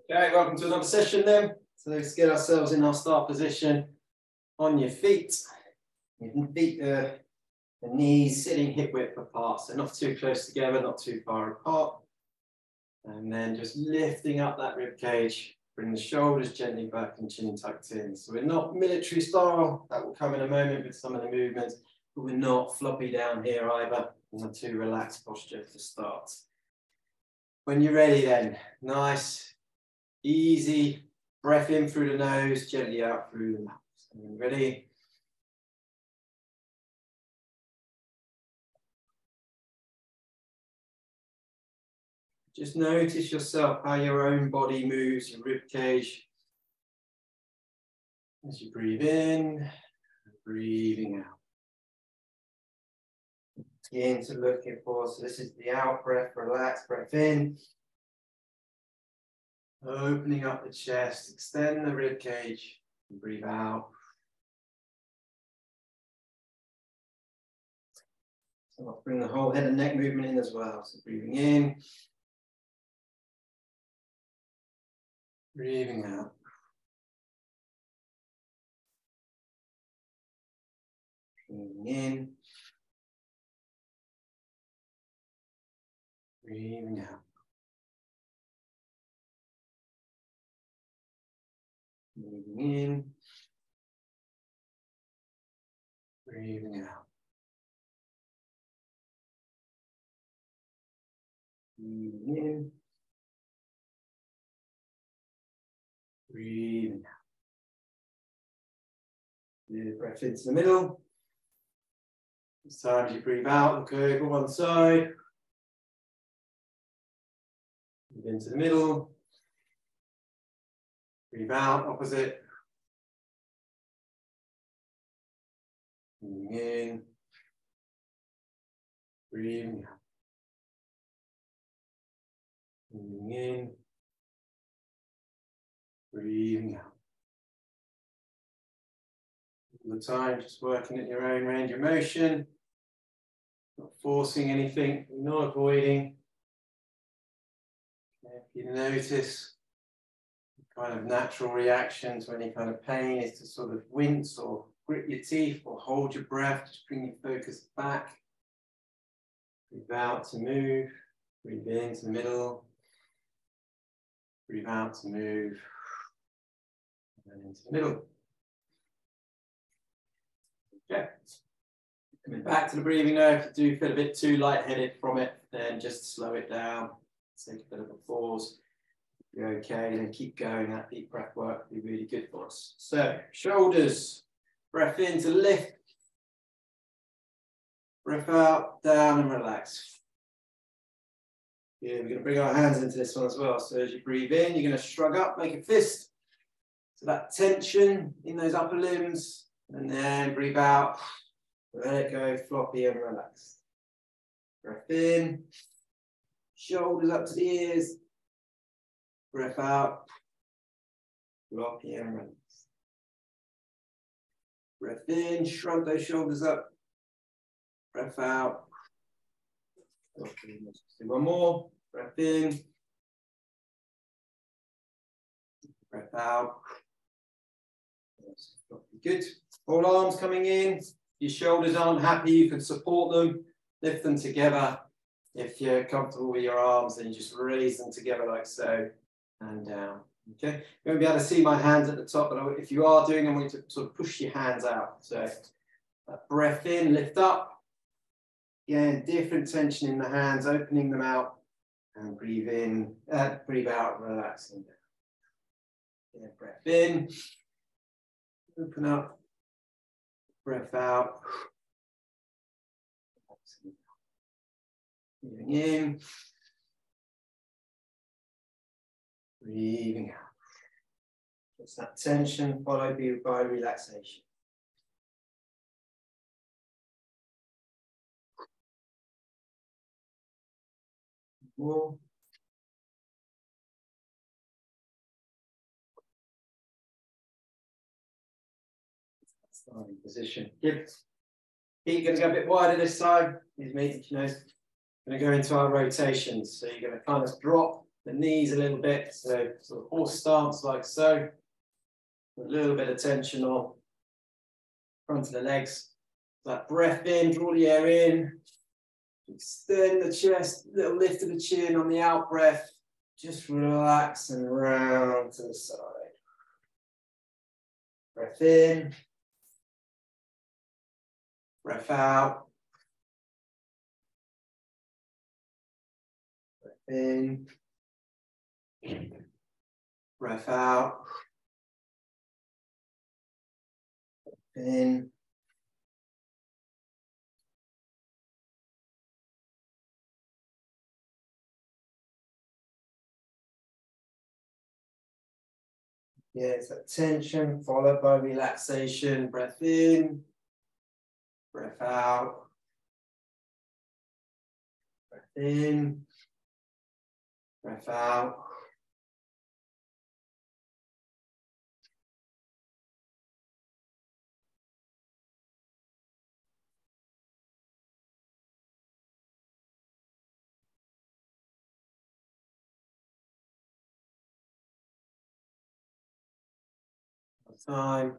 Okay, welcome to another session then. So let's get ourselves in our start position on your feet. Your feet, the knees sitting hip width apart, so not too close together, not too far apart. And then just lifting up that rib cage, bring the shoulders gently back and chin tucked in. So we're not military style, that will come in a moment with some of the movements, but we're not floppy down here either, in a too relaxed posture to start. When you're ready then, nice, easy breath in through the nose, gently out through the mouth. So ready? Just notice yourself, how your own body moves, your rib cage. As you breathe in, breathing out. Begin to look for, so this is the out breath, relaxed breath in. Opening up the chest, extend the rib cage, and breathe out. So I'll bring the whole head and neck movement in as well. So breathing in, breathing out. Breathing in, breathing out. Breathing in, breathing out. Breathing in, breathing out. Good breath into the middle. This time as you breathe out, look over one side. Breathe into the middle. Breathe out, opposite. Breathing in. Breathing out. Breathing in. Breathing out. All the time, just working at your own range of motion. Not forcing anything, not avoiding. If you notice kind of natural reactions when any kind of pain is to sort of wince or grit your teeth or hold your breath, just bring your focus back. Breathe out to move, breathe in to the middle, breathe out to move, and then into the middle. Okay. Coming back to the breathing now, if you do feel a bit too lightheaded from it, then just slow it down, take a bit of a pause. You're okay, then keep going. That deep breath work will be really good for us. So, shoulders, breath in to lift. Breath out, down and relax. Yeah, we're going to bring our hands into this one as well. So as you breathe in, you're going to shrug up, make a fist. So that tension in those upper limbs, and then breathe out. Let it go, floppy and relaxed. Breath in, shoulders up to the ears. Breath out, floppy and relaxed. Breath in, shrug those shoulders up. Breath out. Let's do one more. Breath in. Breath out. Good. All arms coming in. Your shoulders aren't happy, you can support them. Lift them together. If you're comfortable with your arms, then you just raise them together like so. And down. Okay. You won't be able to see my hands at the top, but if you are doing, I want you to sort of push your hands out. So breath in, lift up. Again, different tension in the hands, opening them out, and breathe in, breathe out, relaxing down. Yeah, breath in, open up, breath out. Breathing in. Breathing out. It's that tension followed by relaxation. More. Starting position. Good. Feet going to go a bit wider this side. These meetings, you know, going to go into our rotations. So you're going to kind of drop the knees a little bit. So sort of horse stance like so. A little bit of tension on front of the legs. That breath in, draw the air in. Extend the chest, little lift of the chin on the out breath. Just relax and round to the side. Breath in. Breath out. Breath in. Breath out. Breath in. Yeah, it's that tension followed by relaxation. Breath in. Breath out. Breath in. Breath out. Time.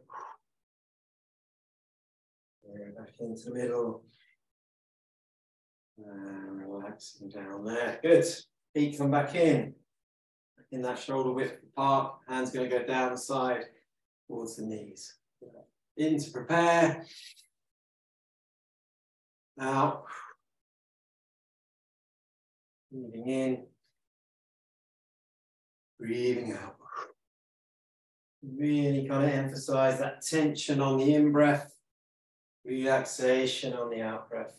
Back into the middle. And relaxing down there. Good. Feet come back in. In that shoulder width apart. Hands going to go down the side towards the knees. In to prepare. Out. Breathing in. Breathing out. Really kind of emphasize that tension on the in-breath, relaxation on the out-breath.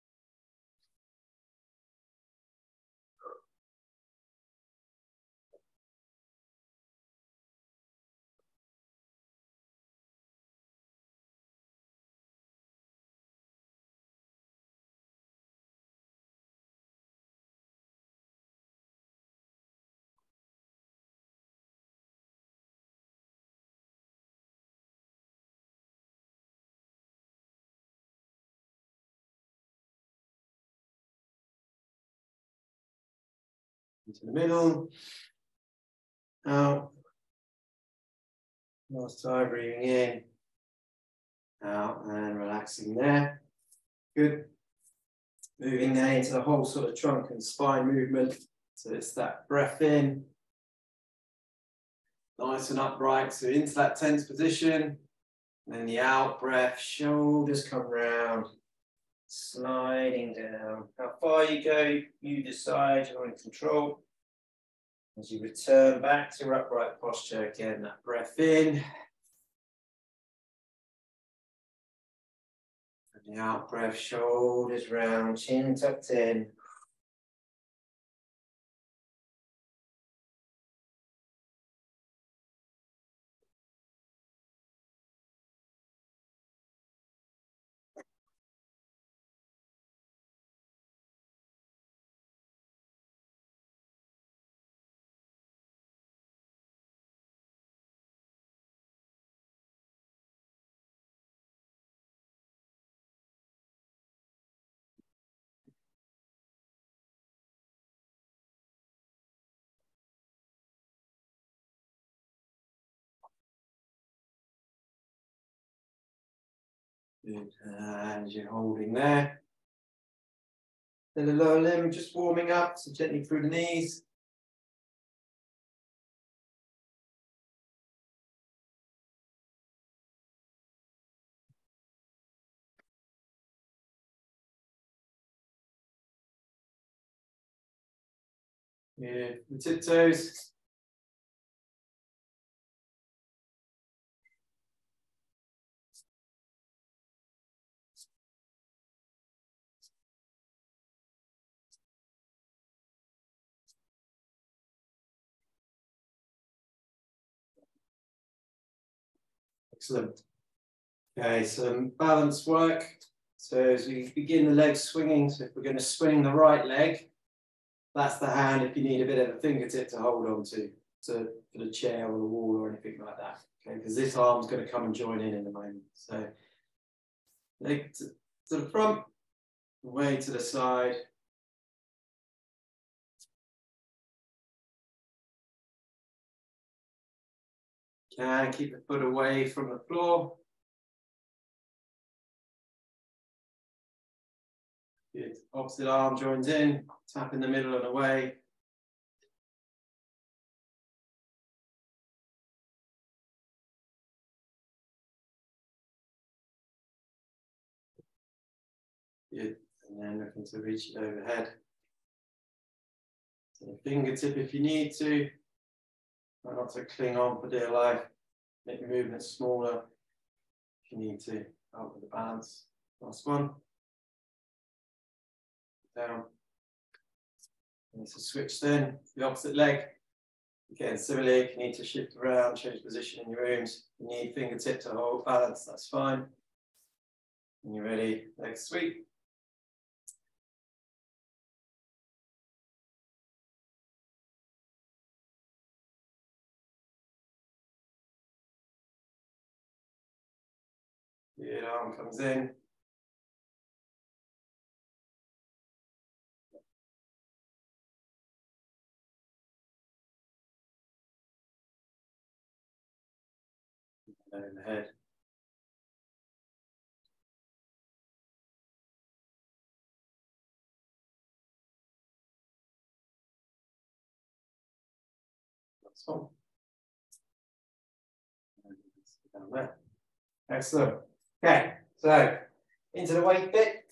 Into the middle, out. Last time, breathing in, out, and relaxing there. Good. Moving now into the whole sort of trunk and spine movement. So it's that breath in, nice and upright. So into that tense position. And then the out breath, shoulders come round, sliding down. How far you go, you decide, you're in control. As you return back to upright posture, again, that breath in. And the out breath, shoulders round, chin tucked in. Good, and you're holding there. Then the lower limb just warming up, so gently through the knees. Yeah, the tiptoes. Excellent. Okay, some balance work. So as we begin the leg swinging, so if we're going to swing the right leg, that's the hand if you need a bit of a fingertip to hold on to for the chair or the wall or anything like that. Okay, because this arm's going to come and join in a moment. So leg to the front, way to the side. Can keep the foot away from the floor. Good. Opposite arm joins in, tap in the middle and away. Good. And then looking to reach it overhead. So fingertip if you need to. Try not to cling on for dear life. Make your movement smaller if you need to. Help with the balance. Last one. Down. And it's a switch then. The opposite leg. Again, similarly, if you need to shift around, change position in your rooms, you need fingertip to hold balance, that's fine. When you're ready, leg sweep. Good, arm comes in. Overhead. That's one. Down there. Excellent. Okay, so into the weight bit.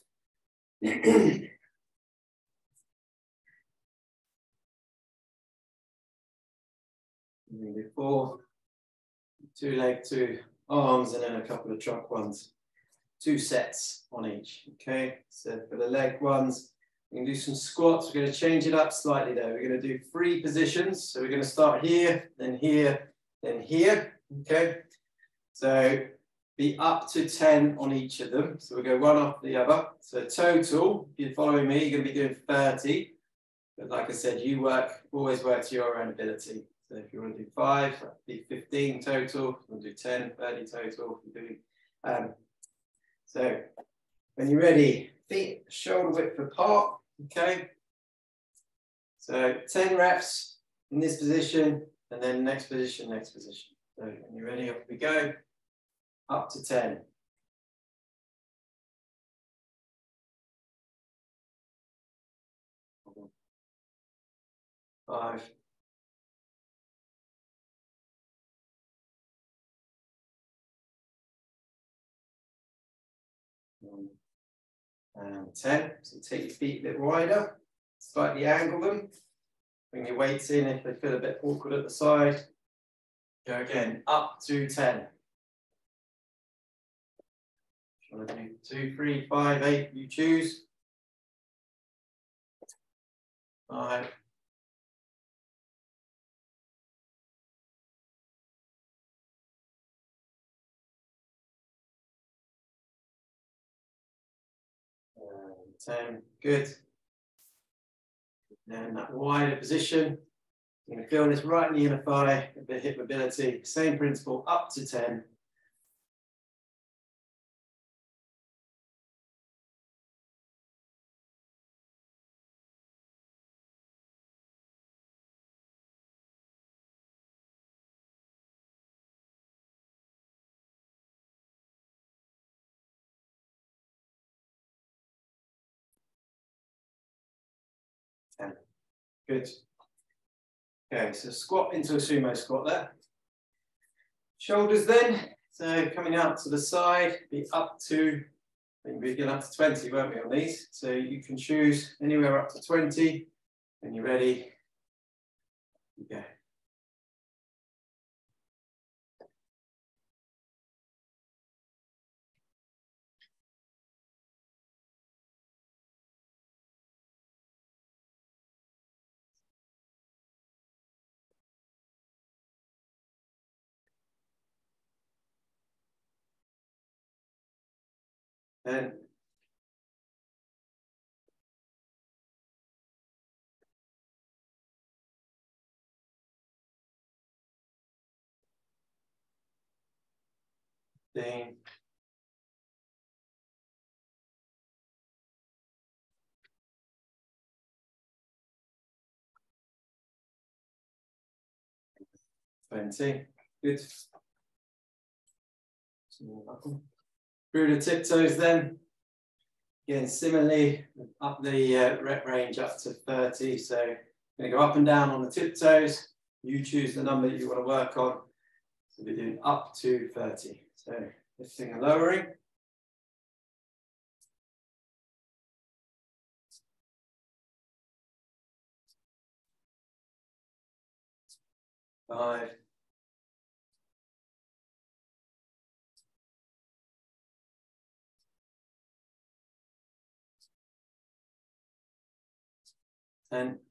Before, 2 leg, 2 arms, and then a couple of truck ones. 2 sets on each. Okay, so for the leg ones, we can do some squats. We're going to change it up slightly though. We're going to do 3 positions. So we're going to start here, then here, then here. Okay, so be up to 10 on each of them. So we'll go one after the other. So total, if you're following me, you're going to be doing 30. But like I said, you always work to your own ability. So if you want to do 5, that'd be 15 total. If you want to do 10, 30 total. If you're doing, so when you're ready, feet shoulder width apart. Okay. So 10 reps in this position, and then next position, next position. So when you're ready, off we go. Up to 10. 5. 9, and 10. So take your feet a bit wider, slightly angle them. Bring your weights in if they feel a bit awkward at the side. Go again, up to 10. If you want to do 2, 3, 5, 8, you choose. 5. 10, good. And that wider position, you're going to feel this right in the inner thigh, a bit of hip mobility. Same principle, up to 10. Good. Okay, so squat into a sumo squat there. Shoulders then, so coming out to the side, be up to, I think we're getting up to 20, won't we, on these? So you can choose anywhere up to 20. When you're ready, you go. And 15. 20. Good. Through the tiptoes then. Again, similarly, up the rep range up to 30. So I'm going to go up and down on the tiptoes. You choose the number that you want to work on. So we're doing up to 30. So lifting and lowering. 5. 10.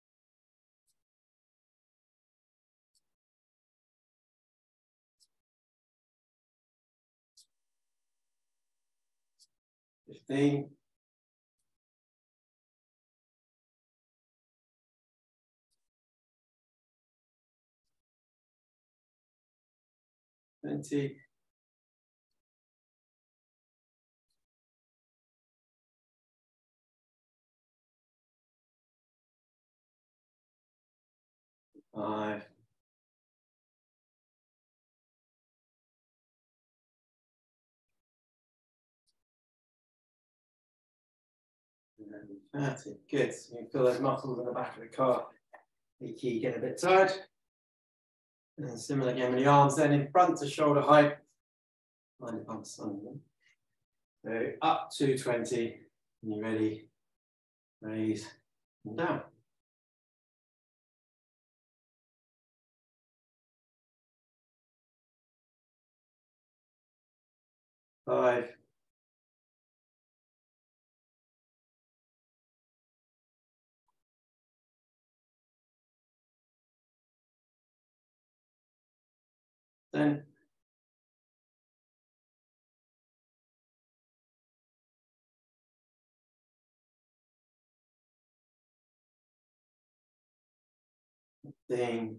15. 20. 5. 30. Good. So you can feel those muscles in the back of the calf. The key get a bit tired. And similar again with the arms then in front to shoulder height. Mind if I'm sunning. So up to 20. And you're ready. Raise and down. 5. 10. 15.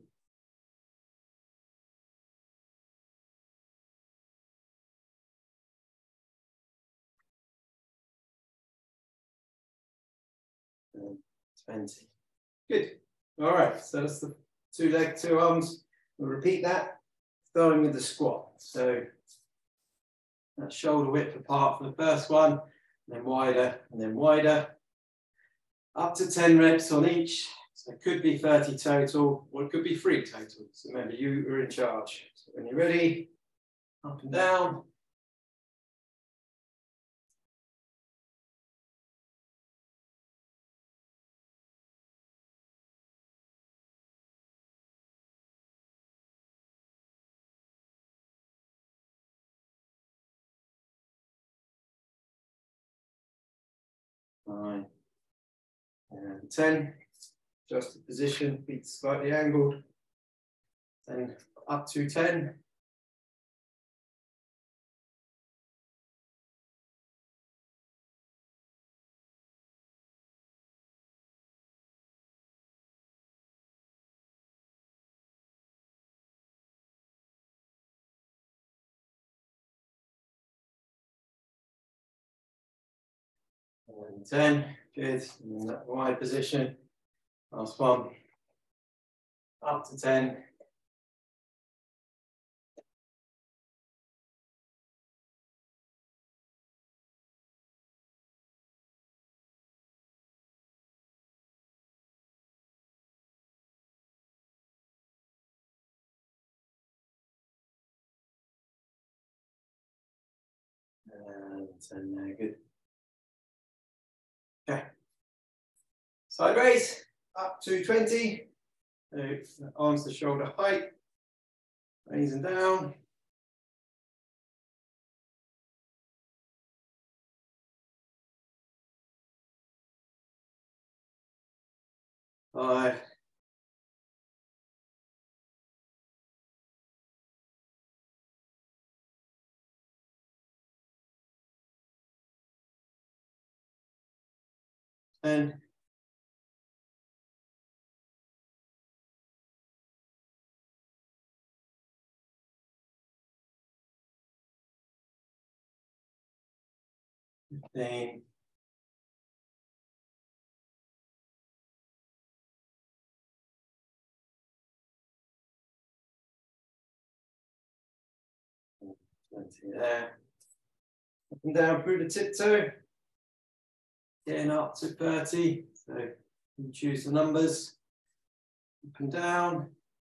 20. Good. All right, so that's the 2 leg, 2 arms. We'll repeat that, starting with the squat. So that's shoulder width apart for the first one, and then wider. Up to 10 reps on each. So it could be 30 total, or it could be 3 total. So remember, you are in charge. So when you're ready, up and down. Nine. And 10. Just the position, feet slightly angled. Then up to 10. 10. Good. And then that wide position. Last one. Up to 10. And 10 there, good. Okay. Side raise, up to 20. So arms to shoulder height. Raising down. 5. 10. 15. 20 there. Up and down through the tiptoe. Getting up to 30. So you choose the numbers. Up and down.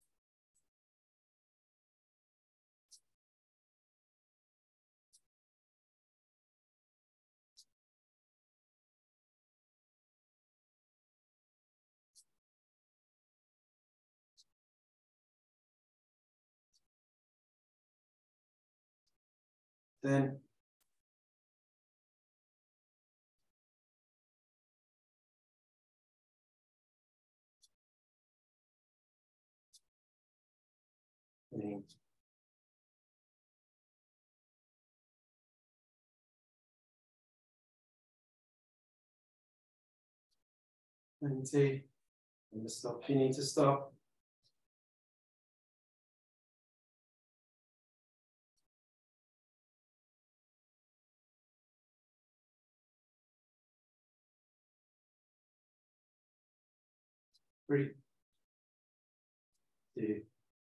Then and stop if you need to stop. Three, two,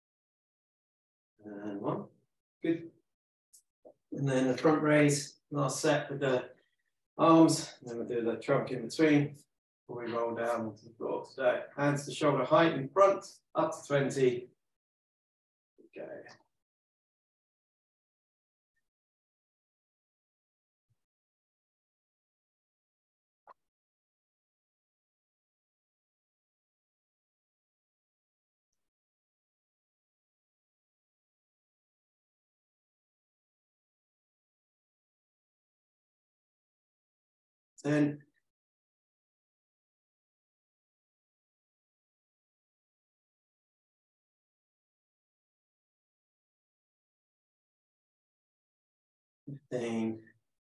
and one. Good. And then the front raise, last set with the arms. And then we'll do the trunk in between before we roll down to the floor today. Hands to shoulder height in front, up to 20. Okay. Then 15.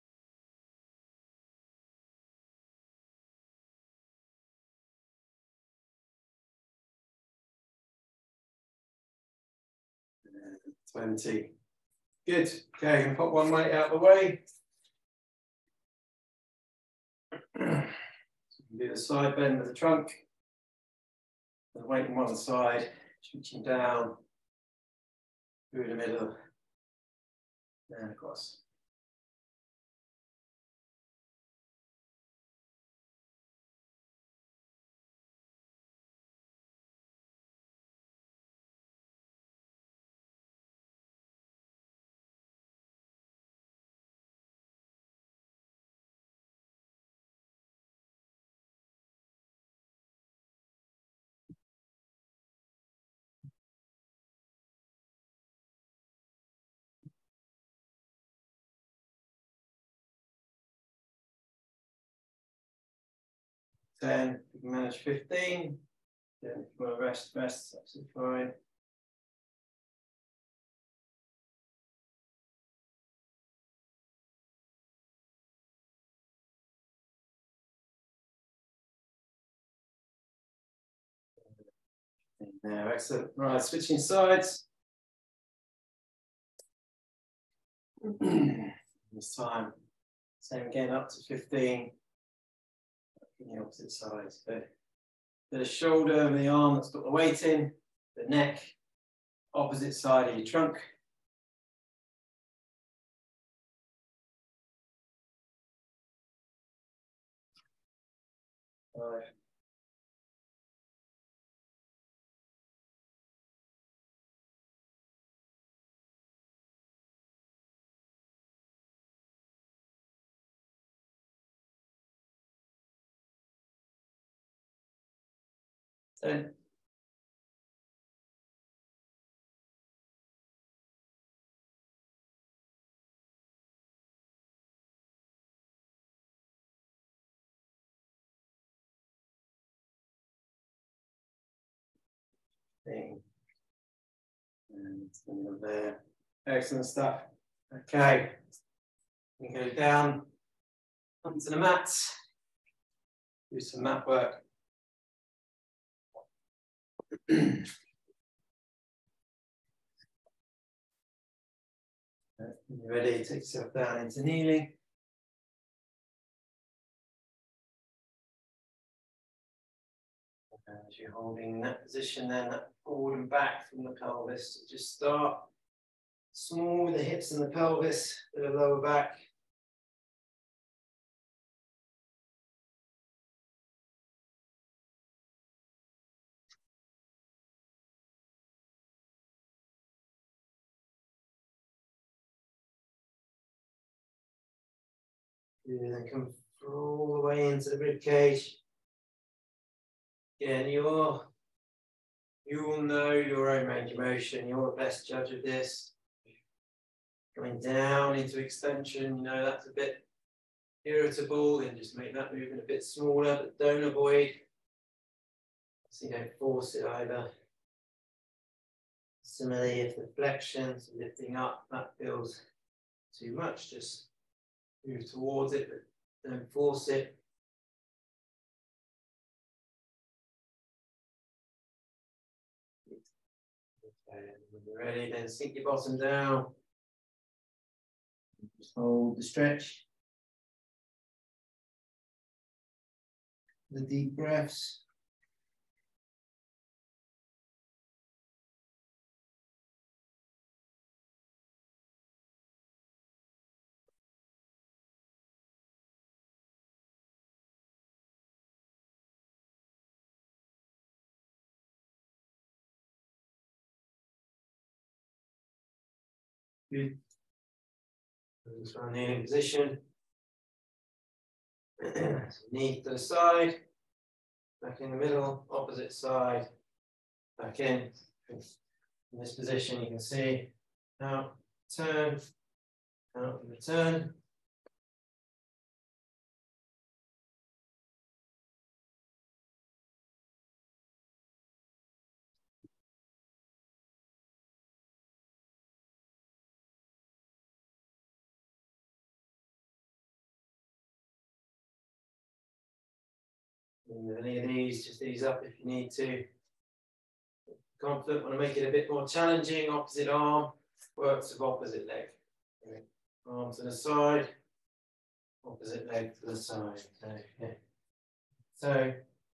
And 20. Good. Okay, and put one weight out of the way. Do the side bend of the trunk. The weight on one side, switching down through the middle and across. Then you can manage 15. Then if you want to rest, that's absolutely fine. There, excellent. Right, switching sides. This time, same again, up to 15. In the opposite side. So the shoulder and the arm that's got the weight in, the neck, opposite side of your trunk. Five. Ten. And there. Excellent stuff. Okay. We go down onto the mats. Do some mat work. When you're ready, take yourself down into kneeling. As you're holding that position, then that forward and back from the pelvis, just start small with the hips and the pelvis, bit of lower back. And then come all the way into the rib cage. Again, you will know your own range of motion. You're the best judge of this. Going down into extension, you know that's a bit irritable, then just make that movement a bit smaller, but don't avoid. So you don't force it either. Similarly, if the flexions lifting up, that feels too much, just move towards it, but don't force it. Okay, when you're ready, then sink your bottom down. Just hold the stretch. The deep breaths. Good. Just from the kneeling position. So knee to the side, back in the middle, opposite side, back in. In this position, you can see out, turn, out, and return. And any of these, just ease up if you need to. Confident, want to make it a bit more challenging. Opposite arm works with opposite leg. Okay. Arm to the side, opposite leg to the side. Okay. So,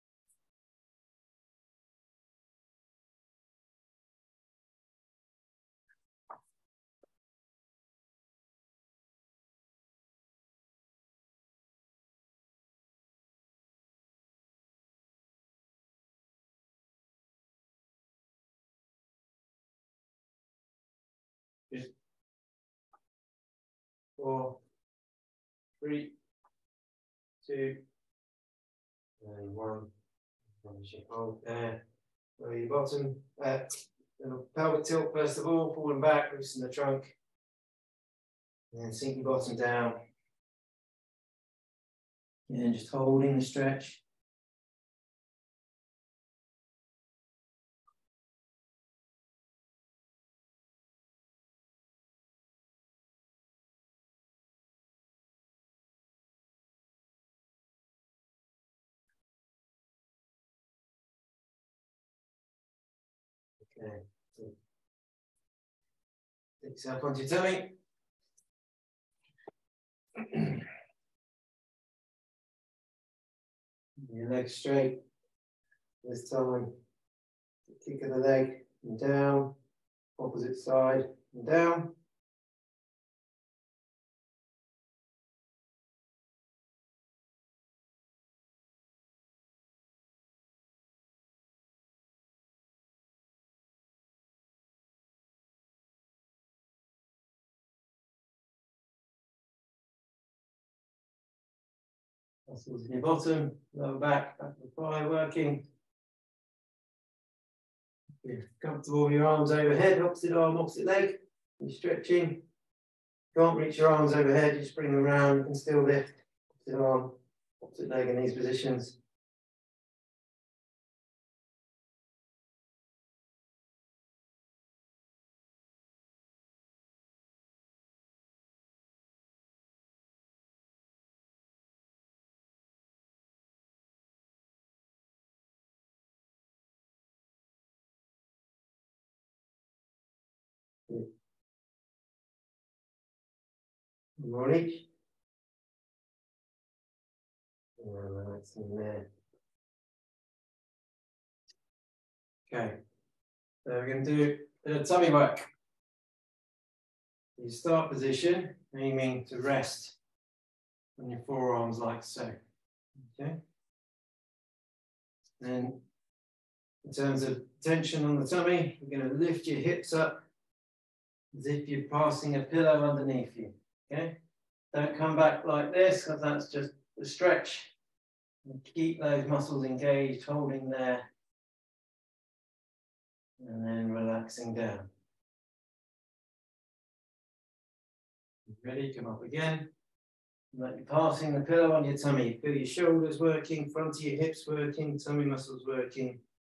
just 4, 3, 2, and 1. Hold there. So your bottom, pelvic tilt first of all, falling back, loosen the trunk, and then sink your bottom down. And just holding the stretch. Okay. So, take yourself onto your tummy. Your legs straight. This time, kick of the leg and down, opposite side and down. Muscles in your bottom, lower back, back to thigh working. If you're comfortable with your arms overhead, opposite arm, opposite leg. You're stretching. Can't reach your arms overhead, you just bring them around, you can still lift opposite arm, opposite leg in these positions. More each. And that's in there. Okay, so we're going to do a bit of tummy work. You start position, aiming to rest on your forearms like so. Okay. Then, in terms of tension on the tummy, you're going to lift your hips up as if you're passing a pillow underneath you. Okay. Don't come back like this, because that's just a stretch. And keep those muscles engaged, holding there, and then relaxing down. Ready? Come up again. Like you're passing the pillow on your tummy. Feel your shoulders working, front of your hips working, tummy muscles working.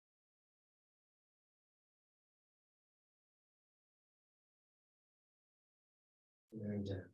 And down.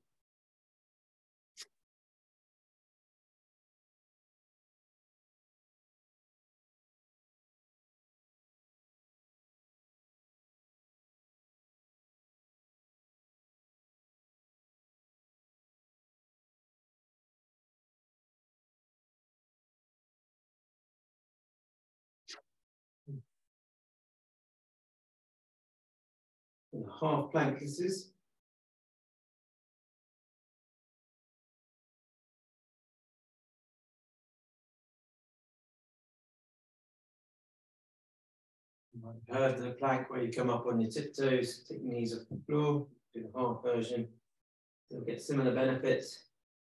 And half plank this is. I've heard the plank where you come up on your tiptoes, take your knees off the floor, do the half version. You'll get similar benefits.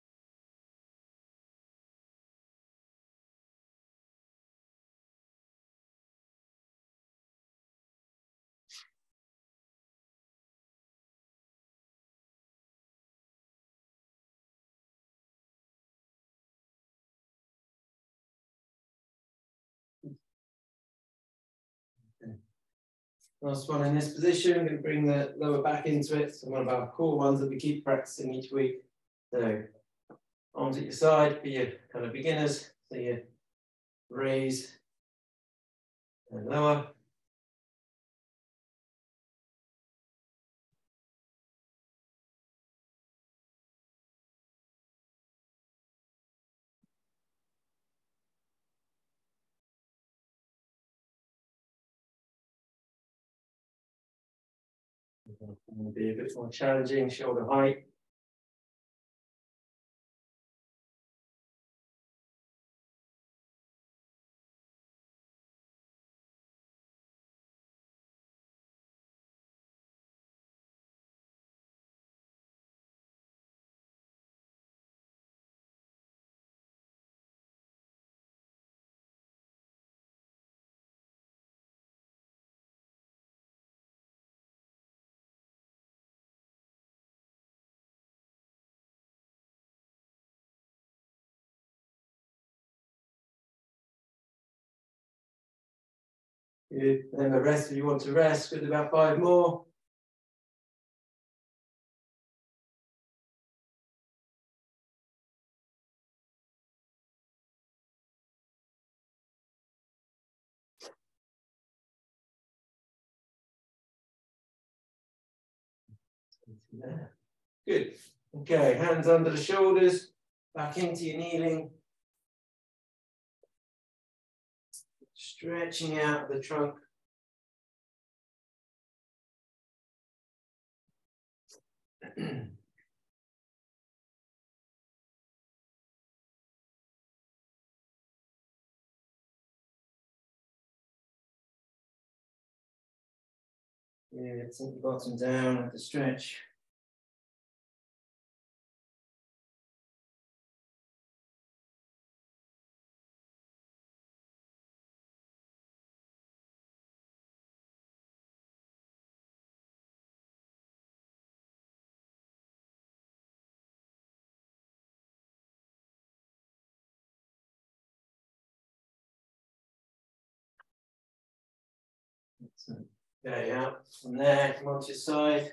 Last one in this position, I'm going to bring the lower back into it. So one of our core ones that we keep practicing each week. So arms at your side for your kind of beginners. So you raise and lower. It'll be a bit more challenging, shoulder height. Good. And the rest, if you want to rest, good, about 5 more. Good. Okay, hands under the shoulders, back into your kneeling. Stretching out the trunk. Yeah, sink the bottom down with the stretch. There you are. From there, come onto your side.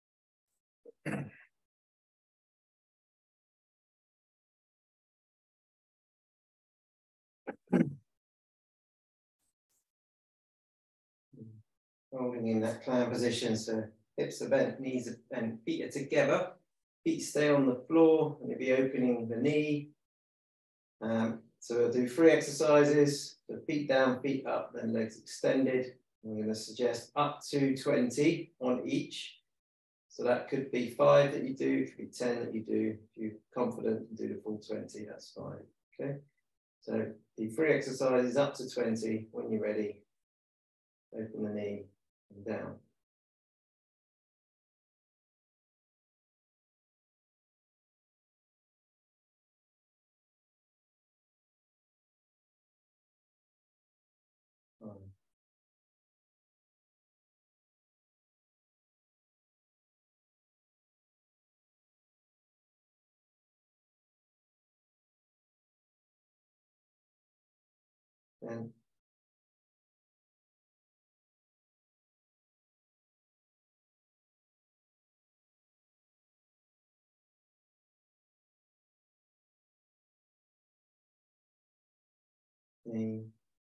Holding in that clown position, so hips are bent, knees are bent, feet are together. Feet stay on the floor, and you'll be opening the knee. So we'll do 3 exercises, so feet down, feet up, then legs extended. I'm going to suggest up to 20 on each. So that could be 5 that you do, it could be 10 that you do. If you're confident and do the full 20, that's fine. Okay. So the free exercise is up to 20. When you're ready, open the knee and down. And knee.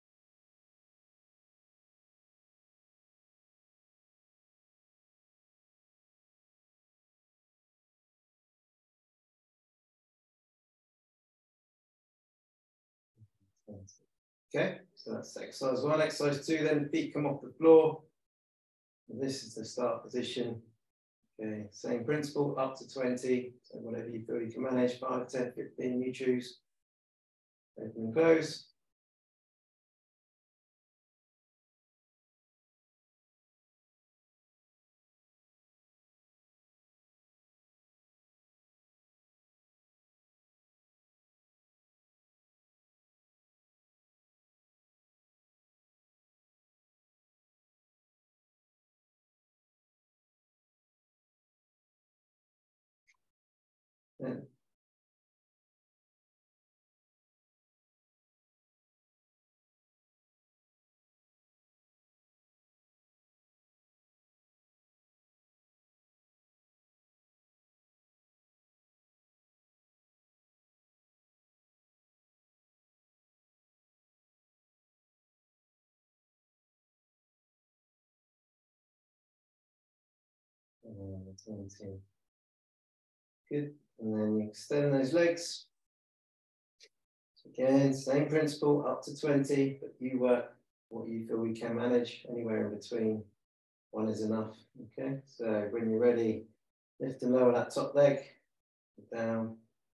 Okay, so that's exercise 1. Exercise 2, then feet come off the floor. This is the start position. Okay, same principle, up to 20. So whatever you feel you can manage, 5, 10, 15, you choose. Open and close. Then and 20. Good. And then you extend those legs. So again, same principle, up to 20, but you work what you feel you can manage, anywhere in between. 1 is enough. Okay, so when you're ready, lift and lower that top leg, down.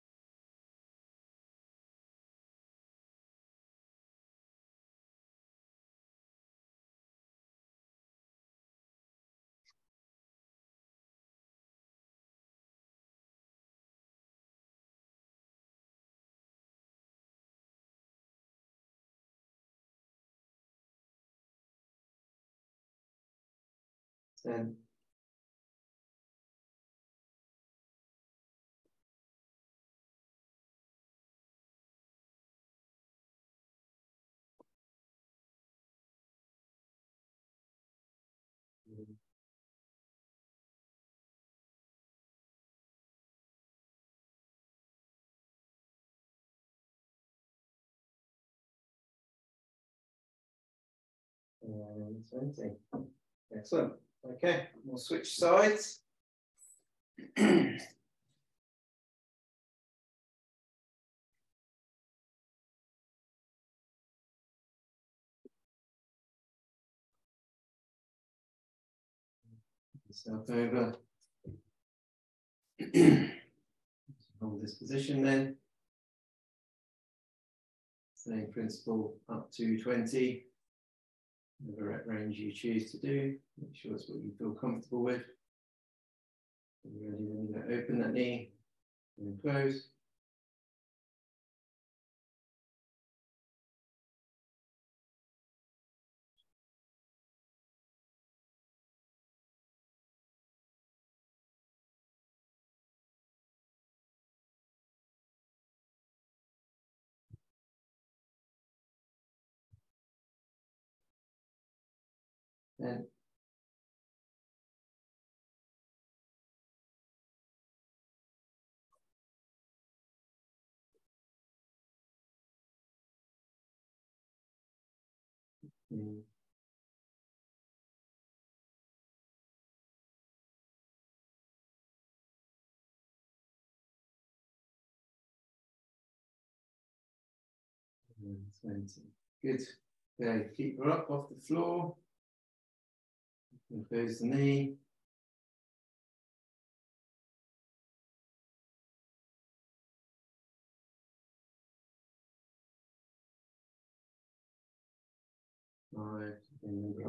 Then and 20. Excellent. Okay, we'll switch sides. Yourself over. Hold this position then. Same principle, up to 20. The rep range you choose to do. Make sure it's what you feel comfortable with. When you're ready, then you're going to open that knee and close. And and 20. Good. Okay, keep her up off the floor. And close the knee.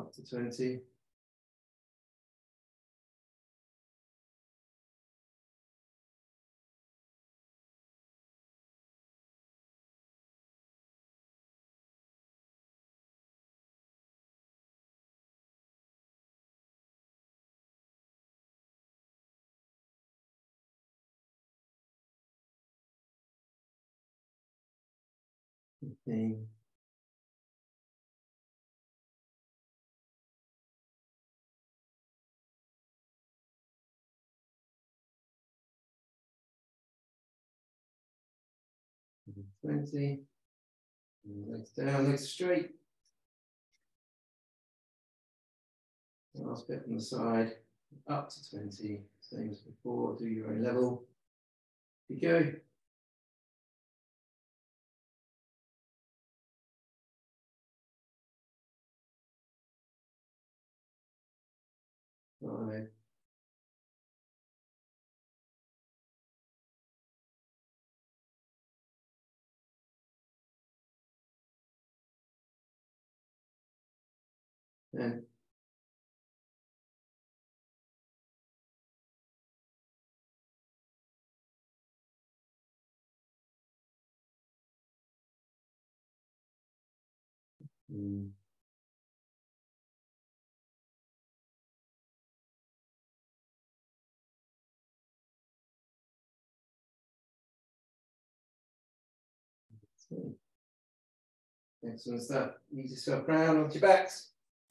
Up to 20. Okay. 20. Legs down, legs straight. Last bit on the side. Up to 20. Same as before. Do your own level. Here you go. 5. And excellent stuff. Ease yourself round onto your backs.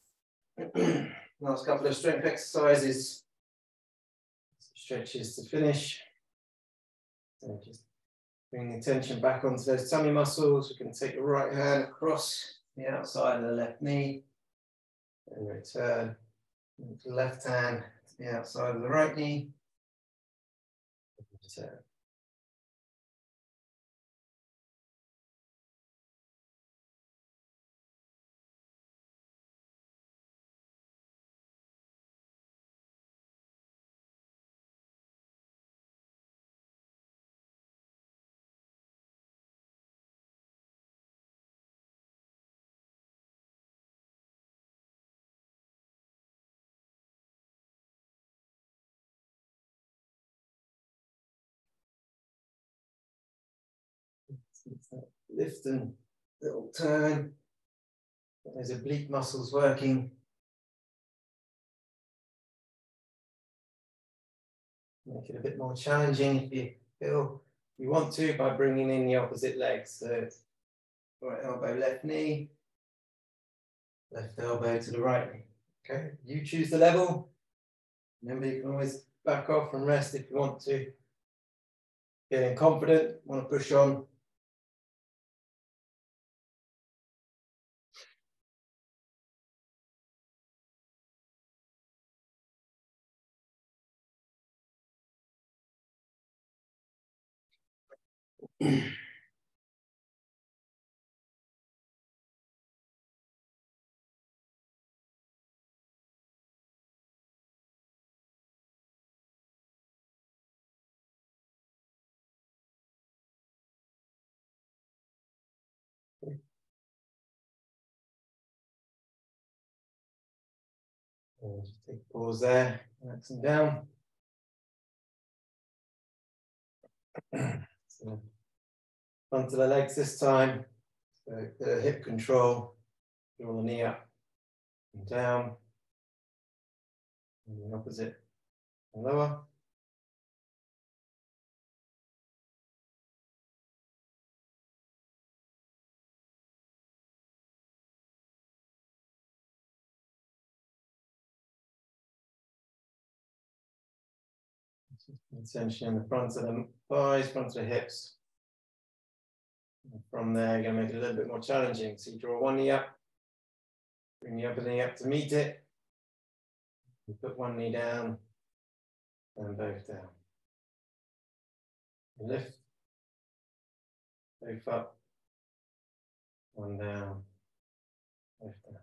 Last couple of strength exercises. Stretches to finish. So just bring the attention back onto those tummy muscles. We can take the right hand across the outside of the left knee and return the left hand to the outside of the right knee. Return. Lift and little turn. There's oblique muscles working. Make it a bit more challenging if you feel you want to by bringing in the opposite leg. So right elbow, left knee, left elbow to the right knee. Okay, you choose the level. Remember, you can always back off and rest if you want to. Feeling confident, want to push on. Just take a pause there, relax them down. So, onto the legs this time. So the hip control, draw the knee up and down. And the opposite and lower. Tension in the front of the thighs, front of the hips. And from there, you're going to make it a little bit more challenging. So you draw one knee up, bring the other knee up to meet it. You put one knee down and both down. You lift, both up, one down, both down.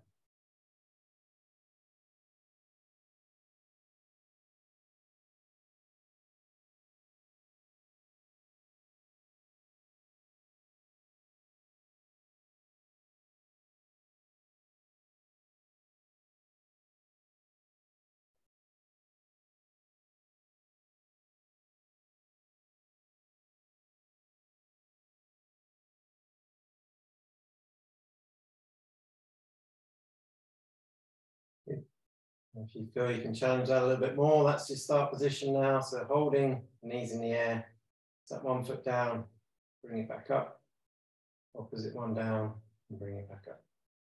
If you feel you can challenge that a little bit more, that's your start position now. So holding, knees in the air, tap one foot down, bring it back up, opposite one down, and bring it back up.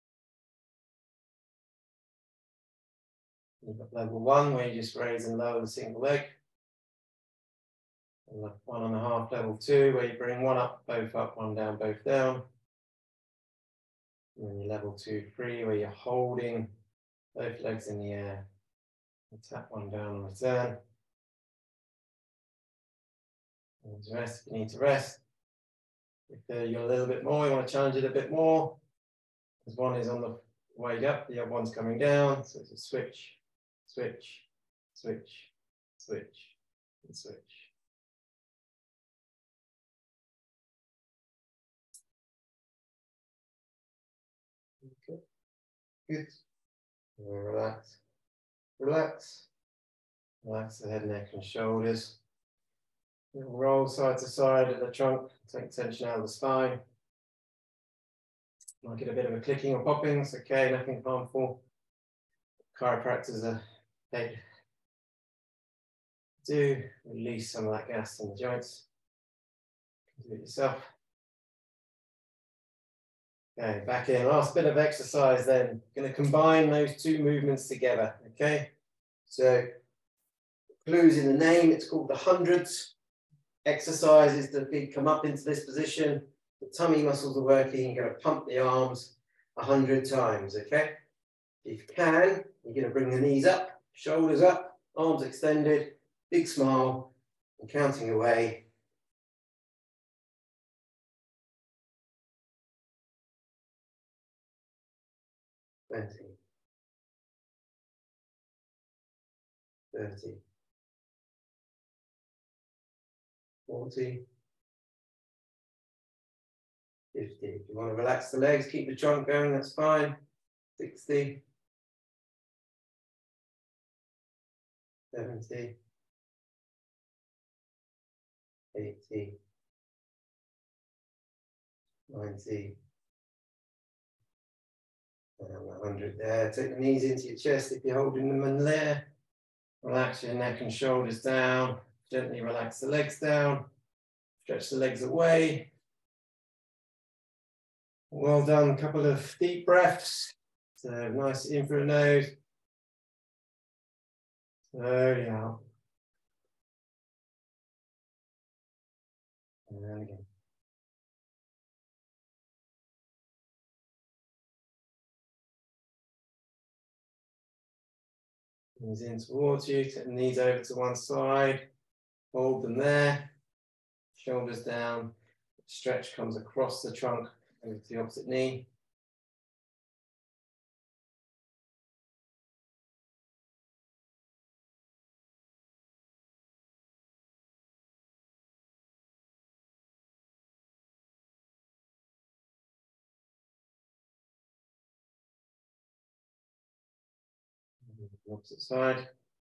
You've got level one, where you just raise and lower the single leg. And 1.5, level two, where you bring one up, one down, both down. And then your level 2, 3, where you're holding both legs in the air. And tap one down and return. And rest if you need to rest. If you're a little bit more, you want to challenge it a bit more. Because one is on the way up, the other one's coming down. So it's a switch, switch, switch, switch, and switch. Okay, good. Relax, relax, relax the head, neck, and shoulders. Roll side to side of the trunk, take tension out of the spine. Might get a bit of a clicking or popping, it's okay, nothing harmful. Chiropractors are paid to release some of that gas in the joints. Do it yourself. Okay, back in. Last bit of exercise then. Going to combine those two movements together. Okay, so clues in the name, it's called the hundreds. Exercise is the feet come up into this position. The tummy muscles are working. You're going to pump the arms 100 times. Okay, if you can, you're going to bring the knees up, shoulders up, arms extended, big smile, and counting away. 20, 30, 40, 50. If you want to relax the legs, keep the trunk going, that's fine. 60, 70, 80, 90, and 100 there. Take the knees into your chest if you're holding them in there. Relax your neck and shoulders down. Gently relax the legs down. Stretch the legs away. Well done. A couple of deep breaths. So nice in through the nose. Slowly out. And again. Knees in towards you. Take the knees over to one side. Hold them there. Shoulders down. Stretch comes across the trunk over to the opposite knee. Opposite side.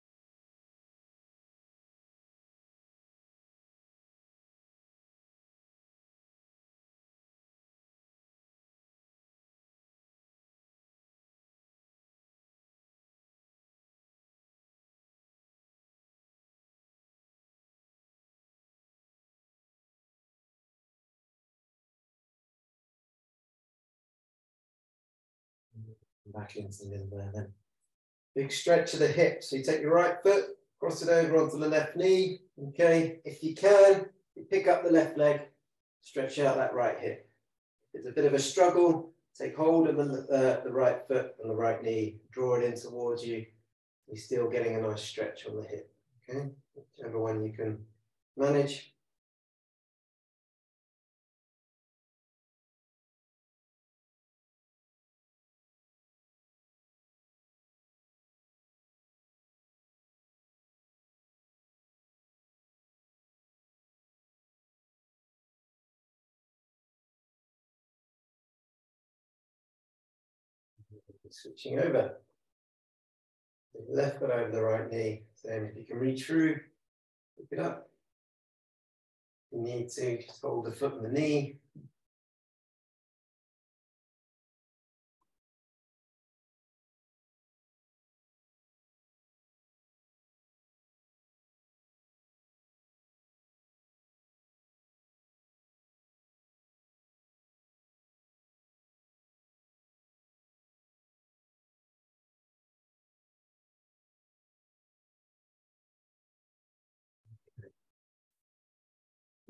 Back into the middle there then. Big stretch of the hips. So you take your right foot, cross it over onto the left knee. Okay, if you can, you pick up the left leg, stretch out that right hip. If it's a bit of a struggle, take hold of the right foot and the right knee, draw it in towards you. You're still getting a nice stretch on the hip. Okay, whichever one you can manage. Switching over. The left foot over the right knee. Then if you can reach through, pick it up. If you need to, just hold the foot and the knee.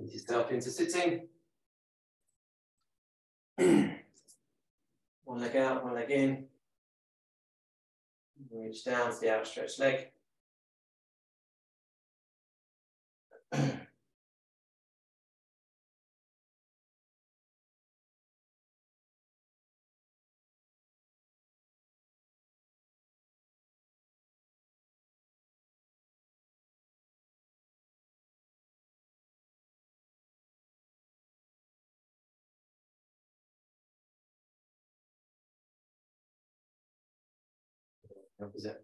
Ease yourself into sitting. One leg out, one leg in. Reach down to the outstretched leg. Opposite.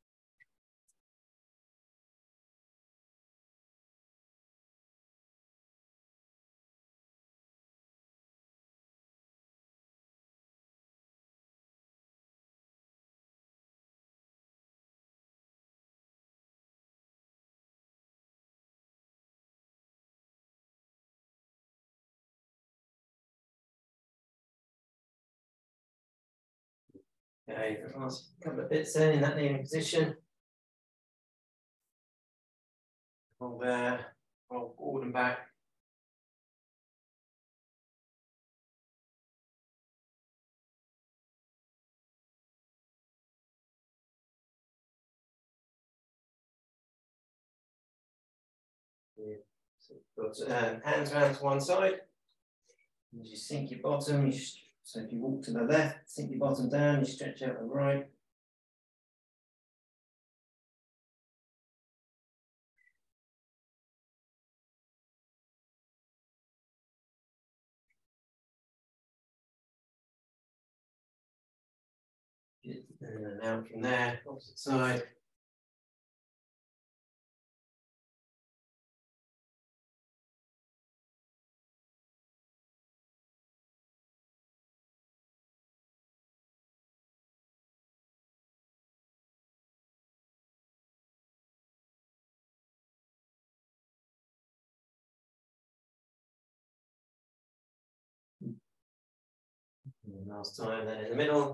Okay, last couple of bits then in that kneeling position. Roll there, roll forward and back. So put hands around to one side. As you sink your bottom, so if you walk to the left, sink your bottom down, you stretch out the right. And out from there, opposite side. And last time, then in the middle.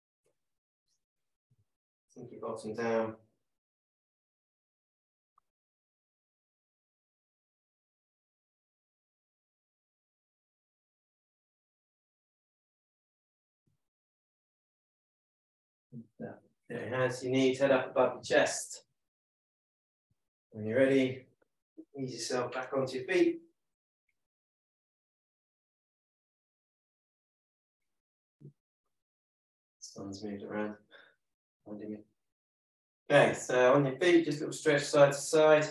Sink your bottom down. There, hands to your knees, head up above your chest. When you're ready, ease yourself back onto your feet. Sun's moved around. Okay, so on your feet, just a little stretch side to side.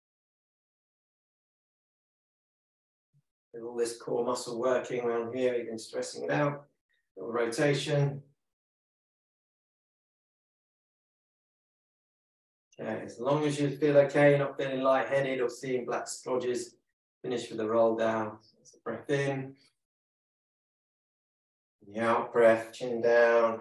With all this core muscle working around here, you've been stressing it out. Little rotation. Okay, as long as you feel okay, you're not feeling lightheaded or seeing black splodges, finish with a roll down. So it's a breath in. The out breath, chin down.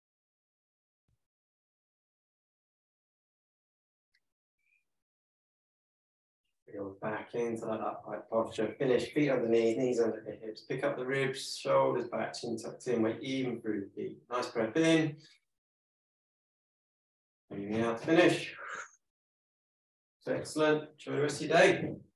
Feel back into that upright posture. Finish, feet underneath, knees under the hips. Pick up the ribs, shoulders back, chin tucked in, weight even through the feet. Nice breath in. Breathing out to finish. Excellent. Enjoy the rest of your day.